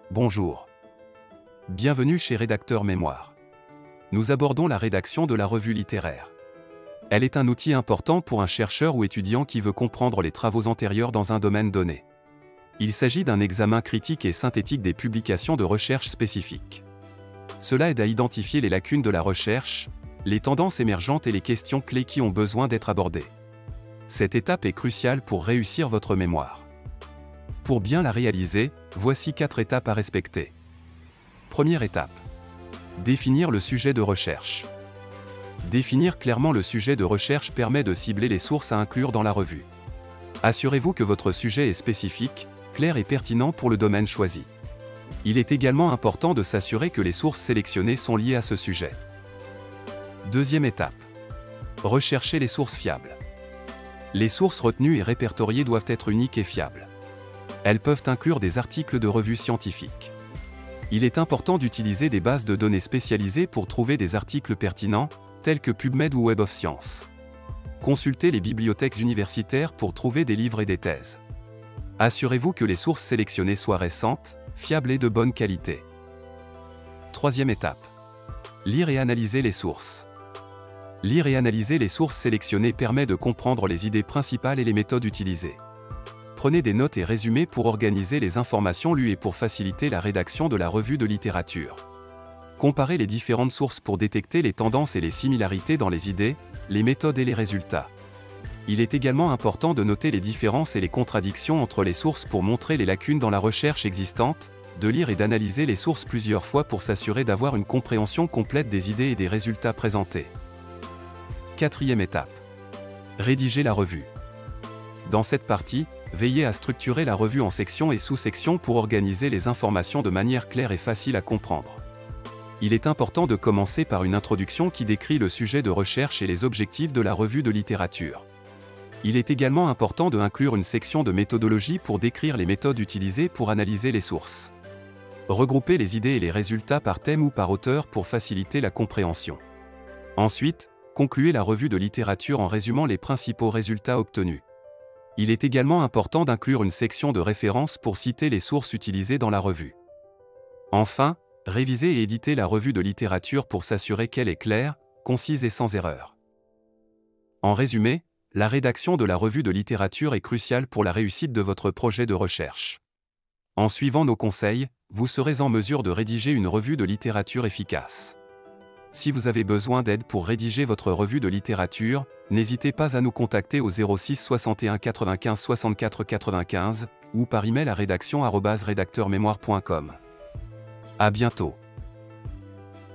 Bonjour. Bienvenue chez Rédacteur Mémoire. Nous abordons la rédaction de la revue littéraire. Elle est un outil important pour un chercheur ou étudiant qui veut comprendre les travaux antérieurs dans un domaine donné. Il s'agit d'un examen critique et synthétique des publications de recherche spécifiques. Cela aide à identifier les lacunes de la recherche, les tendances émergentes et les questions clés qui ont besoin d'être abordées. Cette étape est cruciale pour réussir votre mémoire. Pour bien la réaliser, voici 4 étapes à respecter. Première étape. Définir le sujet de recherche. Définir clairement le sujet de recherche permet de cibler les sources à inclure dans la revue. Assurez-vous que votre sujet est spécifique, clair et pertinent pour le domaine choisi. Il est également important de s'assurer que les sources sélectionnées sont liées à ce sujet. Deuxième étape. Rechercher les sources fiables. Les sources retenues et répertoriées doivent être uniques et fiables. Elles peuvent inclure des articles de revues scientifiques. Il est important d'utiliser des bases de données spécialisées pour trouver des articles pertinents, tels que PubMed ou Web of Science. Consultez les bibliothèques universitaires pour trouver des livres et des thèses. Assurez-vous que les sources sélectionnées soient récentes, fiables et de bonne qualité. Troisième étape. Lire et analyser les sources. Lire et analyser les sources sélectionnées permet de comprendre les idées principales et les méthodes utilisées. Prenez des notes et résumés pour organiser les informations lues et pour faciliter la rédaction de la revue de littérature. Comparez les différentes sources pour détecter les tendances et les similarités dans les idées, les méthodes et les résultats. Il est également important de noter les différences et les contradictions entre les sources pour montrer les lacunes dans la recherche existante, de lire et d'analyser les sources plusieurs fois pour s'assurer d'avoir une compréhension complète des idées et des résultats présentés. Quatrième étape. Rédiger la revue. Dans cette partie, veillez à structurer la revue en sections et sous-sections pour organiser les informations de manière claire et facile à comprendre. Il est important de commencer par une introduction qui décrit le sujet de recherche et les objectifs de la revue de littérature. Il est également important de inclure une section de méthodologie pour décrire les méthodes utilisées pour analyser les sources. Regroupez les idées et les résultats par thème ou par auteur pour faciliter la compréhension. Ensuite, concluez la revue de littérature en résumant les principaux résultats obtenus. Il est également important d'inclure une section de référence pour citer les sources utilisées dans la revue. Enfin, révisez et éditez la revue de littérature pour s'assurer qu'elle est claire, concise et sans erreur. En résumé, la rédaction de la revue de littérature est cruciale pour la réussite de votre projet de recherche. En suivant nos conseils, vous serez en mesure de rédiger une revue de littérature efficace. Si vous avez besoin d'aide pour rédiger votre revue de littérature, n'hésitez pas à nous contacter au 06 61 95 64 95 ou par email à rédaction@redacteurmemoire.com. À bientôt.